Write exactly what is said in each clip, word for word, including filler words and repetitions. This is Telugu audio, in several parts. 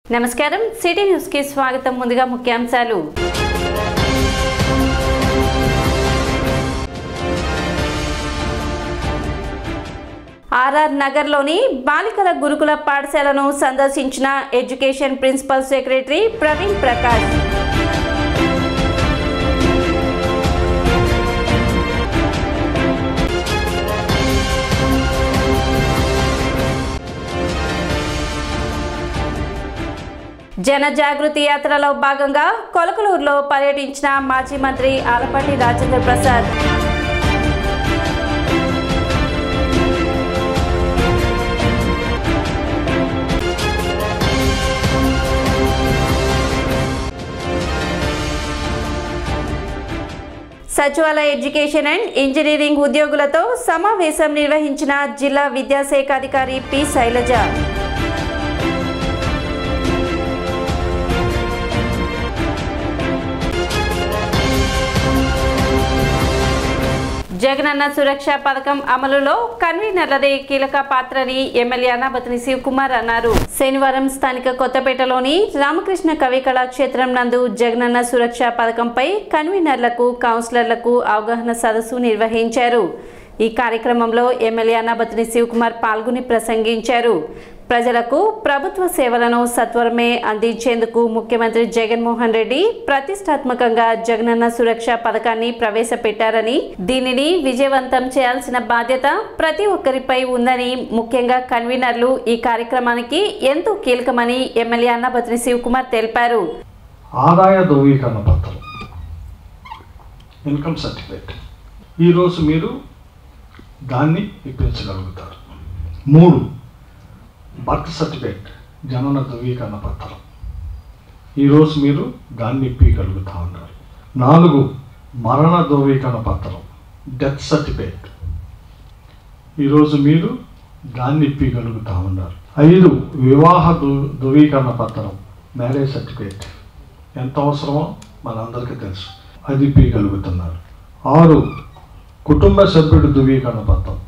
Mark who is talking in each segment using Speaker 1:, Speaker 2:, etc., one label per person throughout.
Speaker 1: నమస్కారం సిటీ న్యూస్ కి స్వాగతం. ముందుగా ముఖ్యాంశాలు. ఆర్ఆర్ నగర్లోని బాలికల గురుకుల పాఠశాలను సందర్శించిన education principal secretary Praveen Prakash. Jana Jagruti యాత్రలో భాగంగా కొలకలూరులో పర్యటించిన మాజీ మంత్రి ఆలపాటి రాజేంద్ర ప్రసాద్. సచివాలయ ఎడ్యుకేషన్ అండ్ ఇంజనీరింగ్ ఉద్యోగులతో సమావేశం నిర్వహించిన జిల్లా విద్యాశాఖ అధికారి పి శైలజ. జగనన్న సురక్ష పథకం అమలులో కన్వీనర్లదే కీలక పాత్రని ఎమ్మెల్యే అనాబతిని శివకుమార్ అన్నారు. శనివారం స్థానిక కొత్తపేటలోని రామకృష్ణ కవి కళాక్షేత్రం నందు జగనన్న సురక్ష పథకంపై కన్వీనర్లకు కౌన్సిలర్లకు అవగాహన సదస్సు నిర్వహించారు. ఈ కార్యక్రమంలో ఎమ్మెల్యే అనాబతిని శివకుమార్ పాల్గొని ప్రసంగించారు. ప్రజలకు ప్రభుత్వ సేవలను సత్వరమే అందించేందుకు ముఖ్యమంత్రి జగన్మోహన్ రెడ్డి ప్రతిష్టాత్మకంగా జగనన్న సురక్ష పథకాన్ని ప్రవేశపెట్టారని, దీనిని విజయవంతం చేయాల్సిన బాధ్యత ప్రతి ఒక్కరిపై ఉందని, ముఖ్యంగా కన్వీనర్లు ఈ కార్యక్రమానికి ఎంతో కీలకమని ఎమ్మెల్యే అన్నాబతిని శివకుమార్ తెలిపారు.
Speaker 2: ఆదాయ ధృవీకరణ పత్రం, ఇన్కమ్ సర్టిఫికేట్ ఈరోజు మీరు దాన్ని ఇప్పించగలుగుతారు. మూడు, బర్త్ సర్టిఫికేట్ జనన ధృవీకరణ పత్రం ఈరోజు మీరు దాన్ని ఇప్పగలుగుతూ ఉన్నారు. నాలుగు, మరణ ధృవీకరణ పత్రం డెత్ సర్టిఫికేట్ ఈరోజు మీరు దాన్ని ఇప్పగలుగుతూ ఉన్నారు. ఐదు, వివాహ ధృవీకరణ పత్రం మ్యారేజ్ సర్టిఫికేట్ ఎంత అవసరమో మనందరికీ తెలుసు, అది ఇప్పగలుగుతున్నారు. ఆరు, కుటుంబ సభ్యుడు ధృవీకరణ పత్రం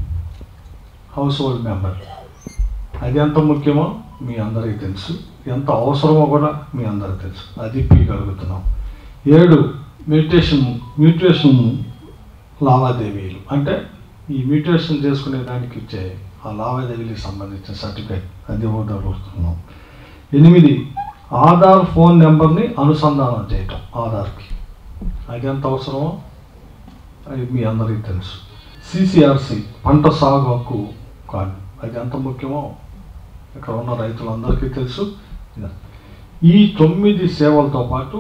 Speaker 2: హౌస్ హోల్డ్ మెంబర్, అది ఎంత ముఖ్యమో మీ అందరికీ తెలుసు, ఎంత అవసరమో కూడా మీ అందరికీ తెలుసు, అది ఇప్పగలుగుతున్నాం. ఏడు, మ్యూటేషన్ మ్యూటేషన్ లావాదేవీలు అంటే ఈ మ్యూటేషన్ చేసుకునే దానికి ఇచ్చే ఆ లావాదేవీలకు సంబంధించిన సర్టిఫికేట్ అది ఇవ్వగలుగుతున్నాం. ఎనిమిది, ఆధార్ ఫోన్ నెంబర్ని అనుసంధానం చేయటం ఆధార్కి, అది ఎంత అవసరమో అది మీ అందరికీ తెలుసు. సిసిఆర్సి పంట సాగు హక్కు కార్డు, అది ఎంత ముఖ్యమో ఇక్కడ ఉన్న రైతులందరికీ తెలుసు. ఈ తొమ్మిది సేవలతో పాటు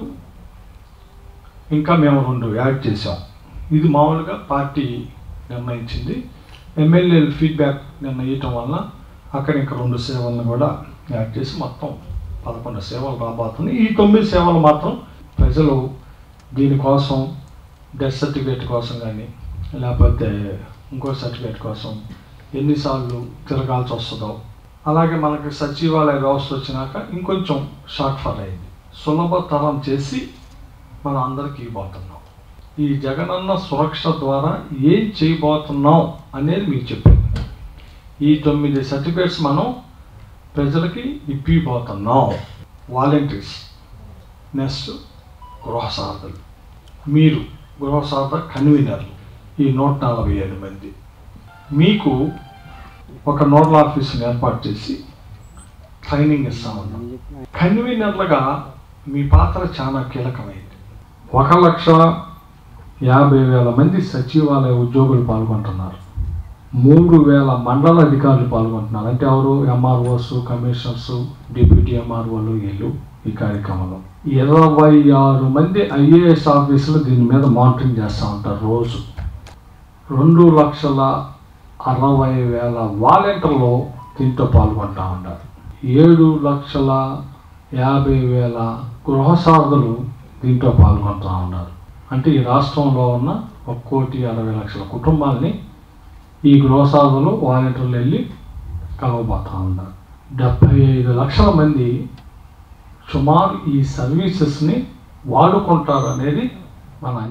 Speaker 2: ఇంకా మేము రెండు యాడ్ చేసాం. ఇది మామూలుగా పార్టీ నిర్ణయించింది, ఎమ్మెల్యేలు ఫీడ్బ్యాక్ నిర్ణయించడం వలన అక్కడ ఇంకా రెండు సేవలను కూడా యాడ్ చేసి మొత్తం పదకొండు సేవలు రాబోతున్నాయి. ఈ తొమ్మిది సేవలు మాత్రం ప్రజలు దీనికోసం డెత్ సర్టిఫికేట్ కోసం కానీ లేకపోతే ఇంకో సర్టిఫికేట్ కోసం ఎన్నిసార్లు తిరగాల్సి వస్తుందో, అలాగే మనకి సచివాలయ వ్యవస్థ వచ్చినాక ఇంకొంచెం షార్ట్ ఫర్ అయింది, సులభతరం చేసి మనం అందరికీ ఇవ్వబోతున్నాం. ఈ జగనన్న సురక్ష ద్వారా ఏం చేయబోతున్నాం అనేది మీకు చెప్పింది. ఈ తొమ్మిది సర్టిఫికేట్స్ మనం ప్రజలకి ఇప్పిపోతున్నాం. వాలంటీర్స్, నెక్స్ట్ గృహసారథులు, మీరు గృహసారథ కన్వీనర్లు ఈ నూట నలభై ఏడు మంది మీకు ఒక నోడల్ ఆఫీసుని ఏర్పాటు చేసి ట్రైనింగ్ ఇస్తా ఉన్నాం. కన్వీనర్లుగా మీ పాత్ర చాలా కీలకమైంది. ఒక లక్ష యాభై వేల మంది సచివాలయ ఉద్యోగులు పాల్గొంటున్నారు, మూడు వేల మండల అధికారులు పాల్గొంటున్నారు. అంటే ఎవరు? ఎంఆర్ఓస్, కమిషనర్స్, డిప్యూటీ ఎంఆర్ఓలు వీళ్ళు ఈ కార్యక్రమంలో. ఇరవై ఆరు మంది ఐఏఎస్ ఆఫీసులు దీని మీద మానిటరింగ్ చేస్తూ ఉంటారు రోజు. రెండు లక్షల అరవై వేల వాలంటీర్లు దీంతో పాల్గొంటూ ఉంటారు. ఏడు లక్షల యాభై వేల గృహసారథులు దీంతో పాల్గొంటూ ఉన్నారు. అంటే ఈ రాష్ట్రంలో ఉన్న ఒక కోటి అరవై లక్షల కుటుంబాలని ఈ గృహసారథులు వాలంటీర్లు వెళ్ళి కలవబోతూ ఉన్నారు. డెబ్భై ఐదు లక్షల మంది సుమారు ఈ సర్వీసెస్ని వాడుకుంటారు అనేది మన అంచనా.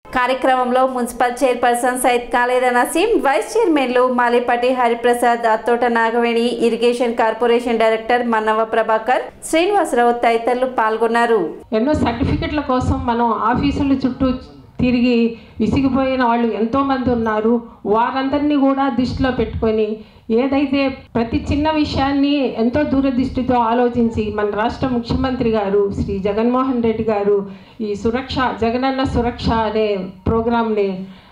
Speaker 1: కార్యక్రమంలో municipal chairperson Syed Khaleda Naseem, vice చైర్మన్లు Malipati Hariprasad, Attota Nagaveni, irrigation corporation director Mannava Prabhakar, Srinivasarao తదితరులు పాల్గొన్నారు.
Speaker 3: ఎన్నో సర్టిఫికెట్ల కోసం మనం ఆఫీసుల చుట్టూ తిరిగి విసిగిపోయిన వాళ్ళు ఎంతోమంది ఉన్నారు. వారందరినీ కూడా దృష్టిలో పెట్టుకొని ఏదైతే ప్రతి చిన్న విషయాన్ని ఎంతో దూరదృష్టితో ఆలోచించి మన రాష్ట్ర ముఖ్యమంత్రి గారు శ్రీ జగన్మోహన్ రెడ్డి గారు ఈ సురక్ష జగనన్న సురక్ష అనే ప్రోగ్రామ్ని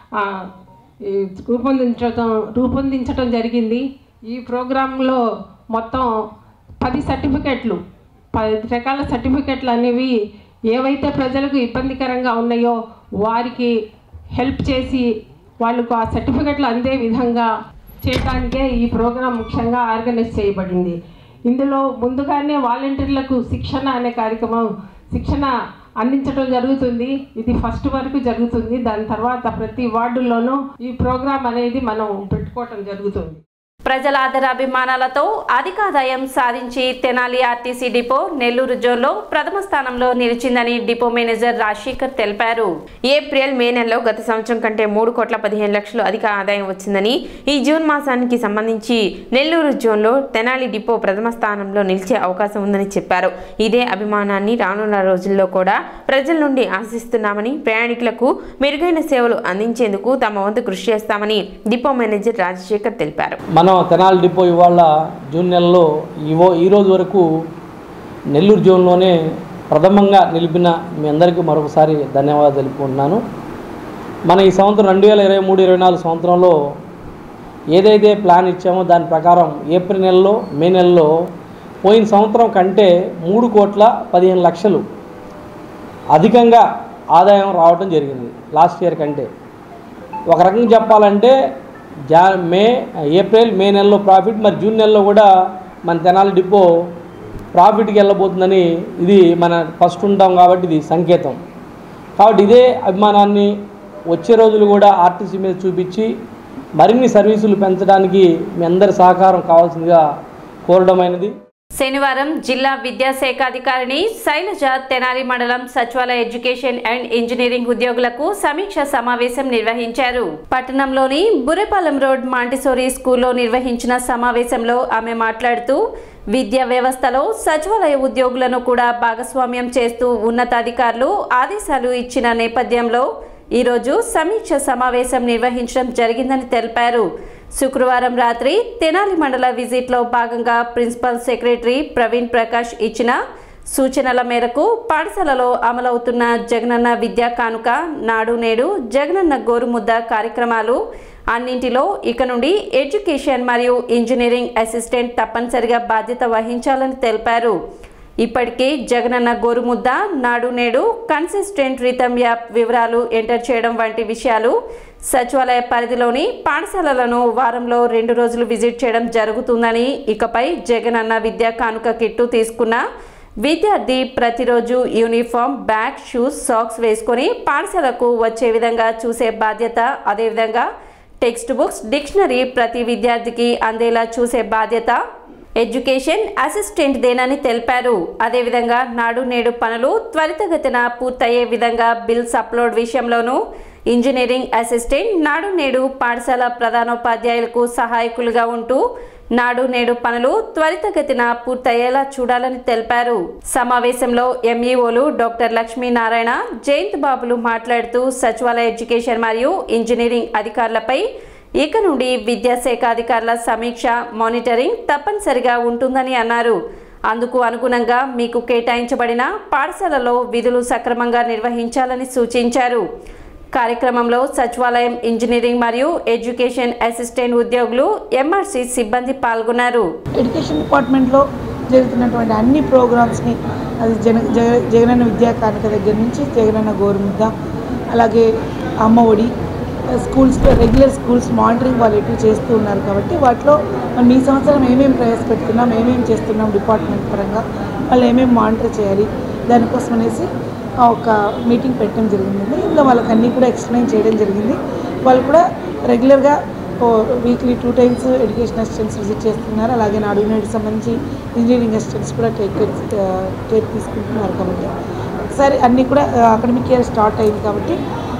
Speaker 3: రూపొందించడం రూపొందించడం జరిగింది. ఈ ప్రోగ్రాంలో మొత్తం పది సర్టిఫికెట్లు పది రకాల సర్టిఫికెట్లు అనేవి ఏవైతే ప్రజలకు ఇబ్బందికరంగా ఉన్నాయో వారికి హెల్ప్ చేసి వాళ్ళకు ఆ సర్టిఫికెట్లు అందే విధంగా చేయడానికే ఈ ప్రోగ్రాం ముఖ్యంగా ఆర్గనైజ్ చేయబడింది. ఇందులో ముందుగానే వాలంటీర్లకు శిక్షణ అనే కార్యక్రమం శిక్షణ అందించడం జరుగుతుంది. ఇది ఫస్ట్ వరకు జరుగుతుంది. దాని తర్వాత ప్రతి వార్డుల్లోనూ ఈ ప్రోగ్రాం అనేది మనం పెట్టుకోవటం జరుగుతుంది.
Speaker 1: ప్రజల ఆదరాభిమానాలతో అధిక ఆదాయం సాధించి తెనాలి ఆర్టీసీ డిపో నెల్లూరు జోన్లో ప్రథమ స్థానంలో నిలిచిందని డిపో మేనేజర్ రాజశేఖర్ తెలిపారు.
Speaker 4: ఏప్రిల్ మే నెలలో గత సంవత్సరం కంటే మూడు కోట్ల పదిహేను లక్షలు అధిక ఆదాయం వచ్చిందని, ఈ జూన్ మాసానికి సంబంధించి నెల్లూరు జోన్లో తెనాలి డిపో ప్రథమ స్థానంలో నిలిచే అవకాశం ఉందని చెప్పారు. ఇదే అభిమానాన్ని రానున్న రోజుల్లో కూడా ప్రజల నుండి ఆశిస్తున్నామని, ప్రయాణికులకు మెరుగైన సేవలు అందించేందుకు తమ వంతు కృషి చేస్తామని డిపో మేనేజర్ రాజశేఖర్ తెలిపారు.
Speaker 5: మనం తెనాలి డిపో ఇవాళ జూన్ నెలలో ఇవో ఈరోజు వరకు నెల్లూరు జోన్లోనే ప్రథమంగా నిలిపిన మీ అందరికీ మరొకసారి ధన్యవాదాలు తెలుపుకుంటున్నాను. మన ఈ సంవత్సరం రెండు వేల ఇరవై మూడు ఇరవై నాలుగు సంవత్సరంలో ఏదైతే ప్లాన్ ఇచ్చామో దాని ప్రకారం ఏప్రిల్ నెలలో మే నెలలో పోయిన సంవత్సరం కంటే మూడు కోట్ల పదిహేను లక్షలు అధికంగా ఆదాయం రావడం జరిగింది లాస్ట్ ఇయర్ కంటే. ఒక రకంగా చెప్పాలంటే జా మే ఏప్రిల్ మే నెలలో ప్రాఫిట్, మరి జూన్ నెలలో కూడా మన తెనాలి డిపో ప్రాఫిట్కి వెళ్ళబోతుందని ఇది మన ఫస్ట్ ఉంటాం కాబట్టి ఇది సంకేతం. కాబట్టి ఇదే అభిమానాన్ని వచ్చే రోజులు కూడా ఆర్టీసీ మీద చూపించి మరిన్ని సర్వీసులు పెంచడానికి మీ అందరి సహకారం కావాల్సిందిగా కోరడమైనది.
Speaker 1: శనివారం జిల్లా విద్యాశాఖ అధికారిని శైలజ తెనాలి మండలం సచివాలయ ఎడ్యుకేషన్ అండ్ ఇంజనీరింగ్ ఉద్యోగులకు సమీక్ష సమావేశం నిర్వహించారు. పట్టణంలోని బురేపాలెం రోడ్ మాంటిసోరీ స్కూల్లో నిర్వహించిన సమావేశంలో ఆమె మాట్లాడుతూ విద్యా వ్యవస్థలో సచివాలయ ఉద్యోగులను కూడా భాగస్వామ్యం చేస్తూ ఉన్నతాధికారులు ఆదేశాలు ఇచ్చిన నేపథ్యంలో ఈరోజు సమీక్ష సమావేశం నిర్వహించడం జరిగిందని తెలిపారు. శుక్రవారం రాత్రి తెనాలి మండల విజిట్లో భాగంగా ప్రిన్సిపల్ సెక్రటరీ ప్రవీణ్ ప్రకాష్ ఇచ్చిన సూచనల మేరకు పాఠశాలలో అమలవుతున్న జగనన్న విద్యా కానుక, నాడు నేడు, జగనన్న గోరుముద్ద కార్యక్రమాలు అన్నింటిలో ఇక నుండి ఎడ్యుకేషన్ మరియు ఇంజనీరింగ్ అసిస్టెంట్ తప్పనిసరిగా బాధ్యత వహించాలని తెలిపారు. ఇప్పటికే Jagananna Gorumudda, Nadu Nedu, consistent rhythm app వివరాలు ఎంటర్ చేయడం వంటి విషయాలు సచివాలయ పరిధిలోని పాఠశాలలను వారంలో రెండు రోజులు విజిట్ చేయడం జరుగుతుందని, ఇకపై జగనన్న విద్యా కానుక కిట్టు తీసుకున్న విద్యార్థి ప్రతిరోజు యూనిఫామ్, బ్యాగ్, షూస్, సాక్స్ వేసుకొని పాఠశాలకు వచ్చే విధంగా చూసే బాధ్యత, అదేవిధంగా టెక్స్ట్ బుక్స్, డిక్షనరీ ప్రతి విద్యార్థికి అందేలా చూసే బాధ్యత ఎడ్యుకేషన్ అసిస్టెంట్ దేనని తెలిపారు. అదేవిధంగా నాడు నేడు పనులు త్వరితగతిన పూర్తయ్యే విధంగా బిల్స్ అప్లోడ్ విషయంలోనూ ఇంజనీరింగ్ అసిస్టెంట్ నాడు నేడు పాఠశాల ప్రధానోపాధ్యాయులకు సహాయకులుగా ఉంటూ నాడు నేడు పనులు త్వరితగతిన పూర్తయ్యేలా చూడాలని తెలిపారు. సమావేశంలో ఎంఈఓలు డాక్టర్ లక్ష్మీనారాయణ, జయంత్ బాబులు మాట్లాడుతూ సచివాలయ ఎడ్యుకేషన్ మరియు ఇంజనీరింగ్ అధికారులపై ఇక నుండి విద్యాశాఖ అధికారుల సమీక్ష, మానిటరింగ్ తప్పనిసరిగా ఉంటుందని అన్నారు. అందుకు అనుగుణంగా మీకు కేటాయించబడిన పాఠశాలలో విధులు సక్రమంగా నిర్వహించాలని సూచించారు. కార్యక్రమంలో సచివాలయం ఇంజనీరింగ్ మరియు ఎడ్యుకేషన్ అసిస్టెంట్ ఉద్యోగులు, ఎంఆర్సీ సిబ్బంది పాల్గొన్నారు.
Speaker 6: ఎడ్యుకేషన్ డిపార్ట్మెంట్లో జరుగుతున్నటువంటి అన్ని ప్రోగ్రామ్స్ని, అది జన జగనన్న విద్యా కానుక దగ్గర నుంచి జగనన్న గోరుముద్ద, అలాగే Amma Vodi, schools regular schools monitoring వాళ్ళు ఎటు చేస్తూ ఉన్నారు. కాబట్టి వాటిలో మనం ఈ సంవత్సరం ఏమేమి ప్రవేశపెడుతున్నాం, ఏమేమి చేస్తున్నాం డిపార్ట్మెంట్ పరంగా, వాళ్ళు ఏమేమి మానిటర్ చేయాలి, దానికోసం అనేసి ఒక మీటింగ్ పెట్టడం జరిగింది. ఇందులో వాళ్ళకి అన్నీ కూడా ఎక్స్ప్లెయిన్ చేయడం జరిగింది. వాళ్ళు కూడా రెగ్యులర్గా weekly two times education assistants visit చేస్తున్నారు. అలాగే నాడు నేటికి సంబంధించి ఇంజనీరింగ్ అసిస్టెంట్స్ కూడా టేక్ కేర్ తీసుకుంటున్నారు. కాబట్టి ఒకసారి అన్నీ కూడా అకాడమిక్ ఇయర్ స్టార్ట్ అయింది కాబట్టి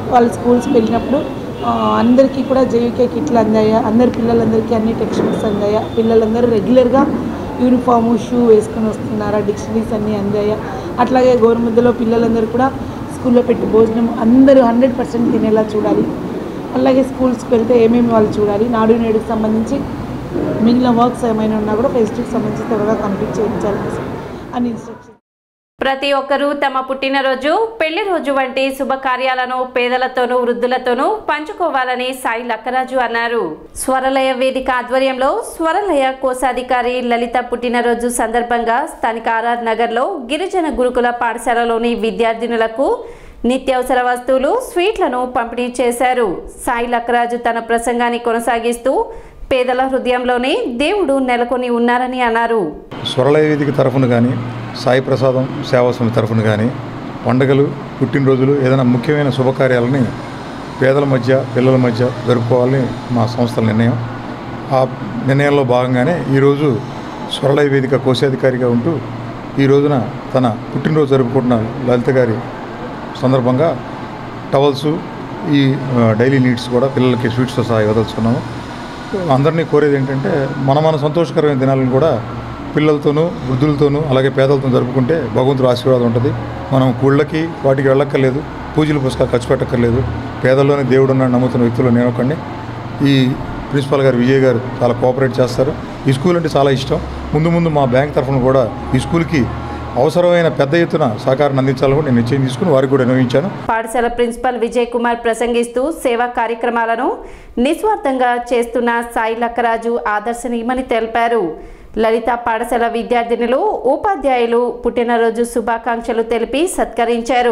Speaker 6: వాళ్ళ స్కూల్స్కి వెళ్ళినప్పుడు అందరికీ కూడా జేయూకే కిట్లు అందాయా, అందరి పిల్లలందరికీ అన్ని టెక్స్ట్ బుక్స్ అందాయా, పిల్లలందరూ రెగ్యులర్గా యూనిఫాము షూ వేసుకొని వస్తున్నారా, డిక్షనరీస్ అన్నీ అందాయా, అట్లాగే గోరుముద్దలో పిల్లలందరూ కూడా స్కూల్లో పెట్టి భోజనం అందరూ హండ్రెడ్ పర్సెంట్ తినేలా చూడాలి. అలాగే స్కూల్స్కి వెళ్తే ఏమేమి వాళ్ళు చూడాలి, నాడు నేడుకి సంబంధించి మిగిలిన వర్క్స్ ఏమైనా ఉన్నా కూడా ఫెస్టివ్కి సంబంధించి త్వరగా కంప్లీట్ చేయించాలని అన్ని ఇన్స్ట్రక్షన్.
Speaker 1: ప్రతి ఒక్కరూ తమ పుట్టినరోజు, పెళ్లి రోజు వంటి శుభకార్యాలను పేదలతోనూ వృద్ధులతోనూ పంచుకోవాలని సాయి లక్కరాజు అన్నారు. స్వరలయ వేదిక ఆధ్వర్యంలో స్వరలయ కోశాధికారి లలిత పుట్టినరోజు సందర్భంగా స్థానిక ఆర్ఆర్ నగర్లో గిరిజన గురుకుల పాఠశాలలోని విద్యార్థినులకు నిత్యావసర వస్తువులు, స్వీట్లను పంపిణీ చేశారు. సాయి లక్కరాజు తన ప్రసంగాన్ని కొనసాగిస్తూ పేదల హృదయంలోనే దేవుడు నెలకొని ఉన్నారని అన్నారు.
Speaker 7: స్వరలయ వేదిక తరఫున కానీ, సాయి ప్రసాదం సేవా సమితి తరఫున కానీ పండుగలు, పుట్టినరోజులు, ఏదైనా ముఖ్యమైన శుభకార్యాలని పేదల మధ్య, పిల్లల మధ్య జరుపుకోవాలని మా సంస్థల నిర్ణయం. ఆ నిర్ణయంలో భాగంగానే ఈరోజు స్వరలయ వేదిక కోశాధికారిగా ఉంటూ ఈ రోజున తన పుట్టినరోజు జరుపుకుంటున్న లలిత గారి సందర్భంగా టవల్సు, ఈ డైలీ నీడ్స్ కూడా పిల్లలకి స్వీట్స్తో సహా ఇవ్వదలుచుకున్నాము. అందరినీ కోరేది ఏంటంటే మన మన సంతోషకరమైన దినాలను కూడా పిల్లలతోనూ, వృద్ధులతోనూ, అలాగే పేదలతో జరుపుకుంటే భగవంతుడు ఆశీర్వాదం ఉంటుంది. మనం గుళ్ళకి వాటికి వెళ్ళక్కర్లేదు, పూజలు పుస్తకాలు ఖర్చు పెట్టక్కర్లేదు. పేదల్లోనే దేవుడు ఉన్నాడు నమ్ముతున్న వ్యక్తులు నేను ఒకడిని. ఈ ప్రిన్సిపాల్ గారు విజయ్ గారు చాలా కోఆపరేట్ చేస్తారు. ఈ స్కూల్ అంటే చాలా ఇష్టం. ముందు ముందు మా బ్యాంక్ తరఫున కూడా ఈ స్కూల్కి అవసరమైన పెద్ద ఎత్తున సహకారాన్ని అందించాలని నేను నిశ్చయం తీసుకుని వారికి కూడా నిర్వహించాను.
Speaker 1: పాఠశాల ప్రిన్సిపల్ విజయ్ కుమార్ ప్రసంగిస్తూ సేవా కార్యక్రమాలను నిస్వార్థంగా చేస్తున్న సాయి లక్కరాజు ఆదర్శనీయమని తెలిపారు. లలిత పాఠశాల విద్యార్థినులు, ఉపాధ్యాయులు పుట్టినరోజు శుభాకాంక్షలు తెలిపి సత్కరించారు.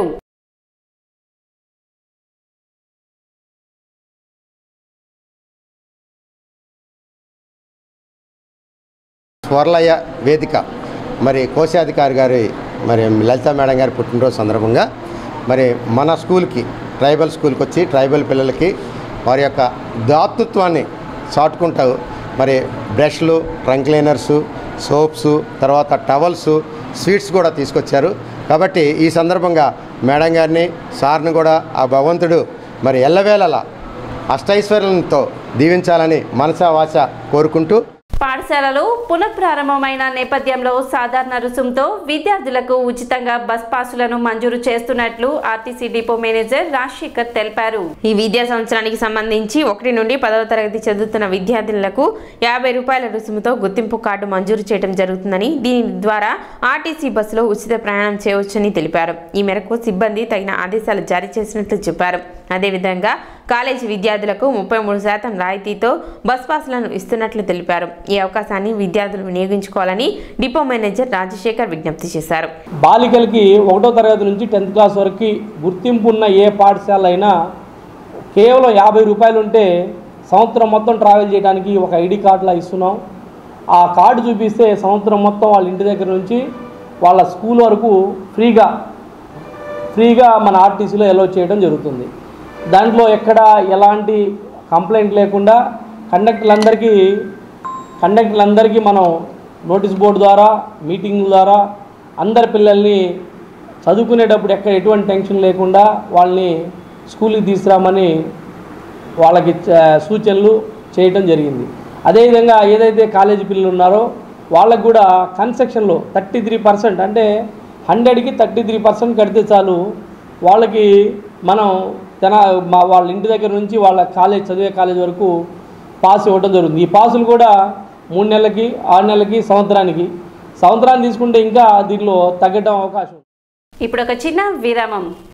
Speaker 8: స్వరలయ వేదిక మరి కోశాధికారి గారి మరి లలిత మేడం గారి పుట్టినరోజు సందర్భంగా మరి మన స్కూల్కి, ట్రైబల్ స్కూల్కి వచ్చి ట్రైబల్ పిల్లలకి వారి యొక్క దాతృత్వాన్ని చాటుకుంటూ మరి బ్రష్లు, ట్రంక్ క్లీనర్సు, సోప్సు, తర్వాత టవల్సు, స్వీట్స్ కూడా తీసుకొచ్చారు. కాబట్టి ఈ సందర్భంగా మేడం గారిని, సార్ని కూడా ఆ భగవంతుడు మరి ఎల్లవేళలా అష్టైశ్వర్యంతో దీవించాలని మనసా వాచ కోరుకుంటూ
Speaker 1: పాఠశాలలు పునఃప్రారంభమైన నేపథ్యంలో సాధారణ రుసుంతో విద్యార్థులకు ఉచితంగా బస్ పాసులను మంజూరు చేస్తున్నట్లు ఆర్టీసీ డిపో మేనేజర్ రాజశేఖర్ తెలిపారు.
Speaker 4: ఈ విద్యా సంవత్సరానికి సంబంధించి ఒకటి నుండి పదవ తరగతి చదువుతున్న విద్యార్థులకు యాభై రూపాయల రుసుముతో గుర్తింపు కార్డు మంజూరు చేయడం జరుగుతుందని, దీని ద్వారా ఆర్టీసీ బస్సులో ఉచిత ప్రయాణం చేయవచ్చని తెలిపారు. ఈ మేరకు సిబ్బంది తగిన ఆదేశాలు జారీ చేసినట్లు చెప్పారు. అదేవిధంగా కాలేజీ విద్యార్థులకు ముప్పై మూడు శాతం రాయితీతో బస్ పాసులను ఇస్తున్నట్లు తెలిపారు. ఈ అవకాశాన్ని విద్యార్థులు వినియోగించుకోవాలని డిపో మేనేజర్ రాజశేఖర్ విజ్ఞప్తి చేశారు.
Speaker 5: బాలికలకి ఒకటో తరగతి నుంచి టెన్త్ క్లాస్ వరకు గుర్తింపు ఉన్న ఏ పాఠశాల అయినా కేవలం యాభై రూపాయలు ఉంటే సంవత్సరం మొత్తం ట్రావెల్ చేయడానికి ఒక ఐడి కార్డులా ఇస్తున్నాం. ఆ కార్డు చూపిస్తే సంవత్సరం మొత్తం వాళ్ళ ఇంటి దగ్గర నుంచి వాళ్ళ స్కూల్ వరకు ఫ్రీగా ఫ్రీగా మన ఆర్టీసీలో అలౌ చేయడం జరుగుతుంది. దాంట్లో ఎక్కడ ఎలాంటి కంప్లైంట్ లేకుండా కండక్టర్లందరికీ కండక్టర్లందరికీ మనం నోటీస్ బోర్డు ద్వారా, మీటింగ్ ద్వారా అందరి పిల్లల్ని చదువుకునేటప్పుడు ఎక్కడ ఎటువంటి టెన్షన్ లేకుండా వాళ్ళని స్కూల్కి తీసుకురామని వాళ్ళకి సూచనలు చేయడం జరిగింది. అదేవిధంగా ఏదైతే కాలేజీ పిల్లలు ఉన్నారో వాళ్ళకు కూడా కన్సెక్షన్లో థర్టీ త్రీ పర్సెంట్ అంటే హండ్రెడ్కి థర్టీ త్రీ పర్సెంట్ కడితే చాలు వాళ్ళకి మనం తన మా వాళ్ళ ఇంటి దగ్గర నుంచి వాళ్ళ కాలేజ్ చదివే కాలేజ్ వరకు పాస్ ఇవ్వడం జరుగుతుంది. ఈ పాసులు కూడా మూడు నెలలకి, ఆరు నెలలకి, సంవత్సరానికి సంవత్సరాన్ని తీసుకుంటే ఇంకా దీనిలో తగ్గడం అవకాశం.
Speaker 1: ఇప్పుడు ఒక చిన్న విరామం.